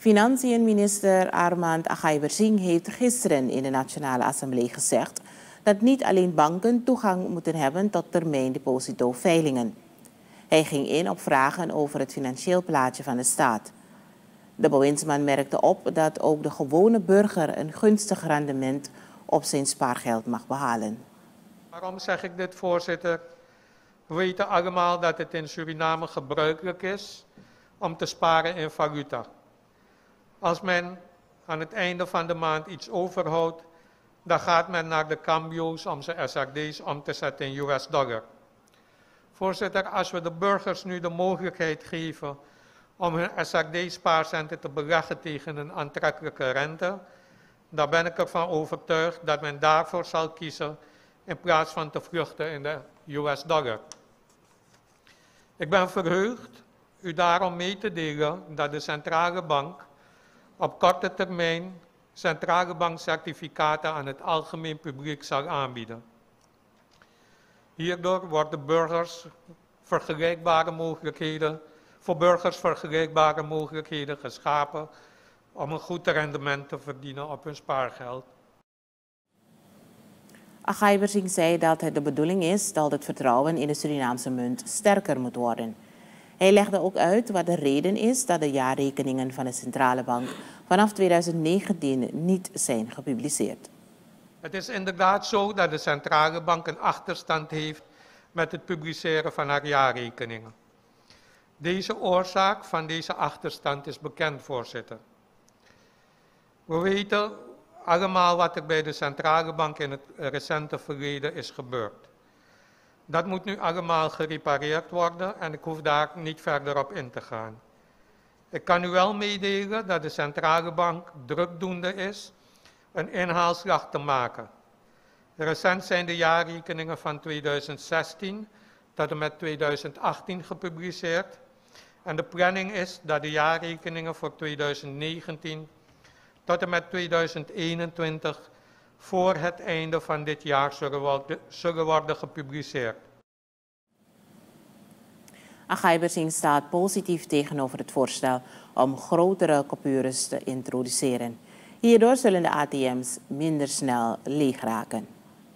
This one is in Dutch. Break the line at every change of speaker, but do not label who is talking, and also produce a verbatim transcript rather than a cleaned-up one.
Financiën-minister Armand Aghaï-Persing heeft gisteren in de Nationale Assemblée gezegd dat niet alleen banken toegang moeten hebben tot termijndepositoveilingen. Hij ging in op vragen over het financieel plaatje van de staat. De bewindsman merkte op dat ook de gewone burger een gunstig rendement op zijn spaargeld mag behalen.
Waarom zeg ik dit, voorzitter? We weten allemaal dat het in Suriname gebruikelijk is om te sparen in valuta. Als men aan het einde van de maand iets overhoudt, dan gaat men naar de cambio's om zijn S R D's om te zetten in U S dollar. Voorzitter, als we de burgers nu de mogelijkheid geven om hun S R D-spaarcenten te beleggen tegen een aantrekkelijke rente, dan ben ik ervan overtuigd dat men daarvoor zal kiezen in plaats van te vluchten in de U S dollar. Ik ben verheugd u daarom mee te delen dat de centrale bank op korte termijn centrale bankcertificaten aan het algemeen publiek zal aanbieden. Hierdoor worden burgers vergelijkbare mogelijkheden, voor burgers vergelijkbare mogelijkheden geschapen om een goed rendement te verdienen op hun spaargeld.
Aghaï-Persing zei dat het de bedoeling is dat het vertrouwen in de Surinaamse munt sterker moet worden. Hij legde ook uit wat de reden is dat de jaarrekeningen van de centrale bank vanaf tweeduizend negentien niet zijn gepubliceerd.
Het is inderdaad zo dat de centrale bank een achterstand heeft met het publiceren van haar jaarrekeningen. Deze oorzaak van deze achterstand is bekend, voorzitter. We weten allemaal wat er bij de centrale bank in het recente verleden is gebeurd. Dat moet nu allemaal gerepareerd worden en ik hoef daar niet verder op in te gaan. Ik kan u wel meedelen dat de centrale bank drukdoende is een inhaalslag te maken. Recent zijn de jaarrekeningen van tweeduizend zestien tot en met tweeduizend achttien gepubliceerd. En de planning is dat de jaarrekeningen voor tweeduizend negentien tot en met tweeduizend eenentwintig voor het einde van dit jaar zullen worden, zullen worden gepubliceerd.
Aghaï-Persing staat positief tegenover het voorstel om grotere coupures te introduceren. Hierdoor zullen de A T M's minder snel leeg raken.